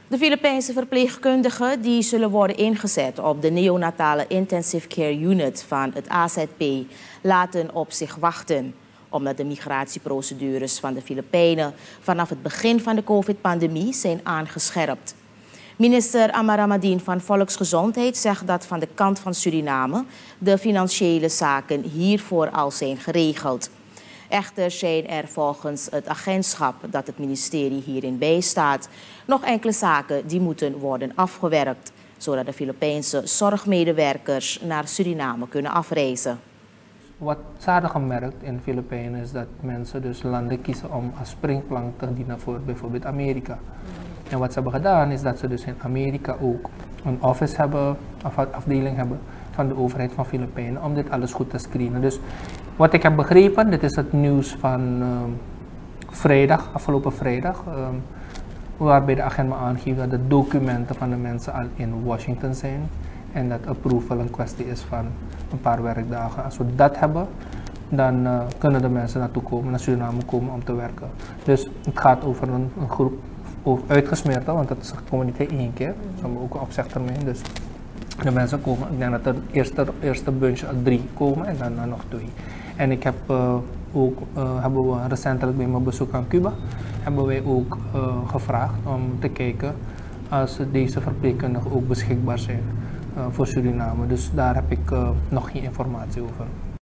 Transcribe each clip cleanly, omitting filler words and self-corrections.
De Filipijnse verpleegkundigen die zullen worden ingezet op de neonatale intensive care unit van het AZP laten op zich wachten, omdat de migratieprocedures van de Filipijnen vanaf het begin van de COVID-pandemie zijn aangescherpt. Minister Amaramadin van Volksgezondheid zegt dat van de kant van Suriname de financiële zaken hiervoor al zijn geregeld. Echter zijn er volgens het agentschap dat het ministerie hierin bijstaat nog enkele zaken die moeten worden afgewerkt, zodat de Filipijnse zorgmedewerkers naar Suriname kunnen afreizen. Wat ze hadden gemerkt in de Filipijnen is dat mensen dus landen kiezen om als springplank te dienen voor bijvoorbeeld Amerika. En wat ze hebben gedaan is dat ze dus in Amerika ook een office hebben, of afdeling hebben van de overheid van Filipijnen om dit alles goed te screenen. Dus wat ik heb begrepen, dit is het nieuws van vrijdag, afgelopen vrijdag, waarbij de agent me aangeeft dat de documenten van de mensen al in Washington zijn en dat approval een kwestie is van een paar werkdagen. Als we dat hebben, dan kunnen de mensen naartoe komen, naar Suriname komen om te werken. Dus het gaat over een groep uitgesmeerd, want dat komen niet in één keer. Ze hebben ook een opzegtermijn. Dus de mensen komen, ik denk dat er eerste bunch 3 komen en dan nog 2. En ik heb hebben we recentelijk bij mijn bezoek aan Cuba, hebben wij ook gevraagd om te kijken als deze verpleegkundigen ook beschikbaar zijn voor Suriname. Dus daar heb ik nog geen informatie over.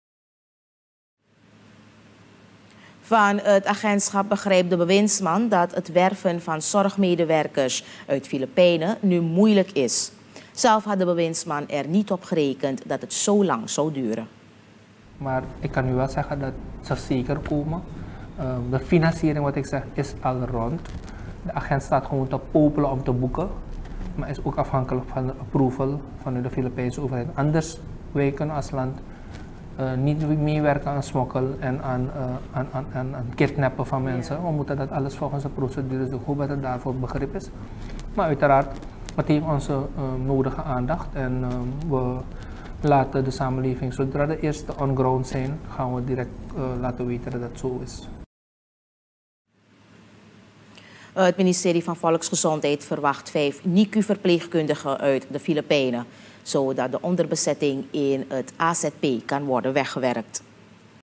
Van het agentschap begrijpt de bewindsman dat het werven van zorgmedewerkers uit Filipijnen nu moeilijk is. Zelf had de bewindsman er niet op gerekend dat het zo lang zou duren. Maar ik kan u wel zeggen dat ze zeker komen. De financiering, wat ik zeg, is al rond. De agent staat gewoon te popelen om te boeken, maar is ook afhankelijk van de approval van de Filipijnse overheid. Anders wij kunnen als land niet meewerken aan smokkel en aan kidnappen van mensen. We moeten dat alles volgens de procedures doen. Ik hoop dat er daarvoor begrip is. Maar uiteraard, het heeft onze nodige aandacht en we laten de samenleving, zodra de eerste on-ground zijn, gaan we direct laten weten dat dat zo is. Het ministerie van Volksgezondheid verwacht 5 NICU-verpleegkundigen uit de Filipijnen, zodat de onderbezetting in het AZP kan worden weggewerkt.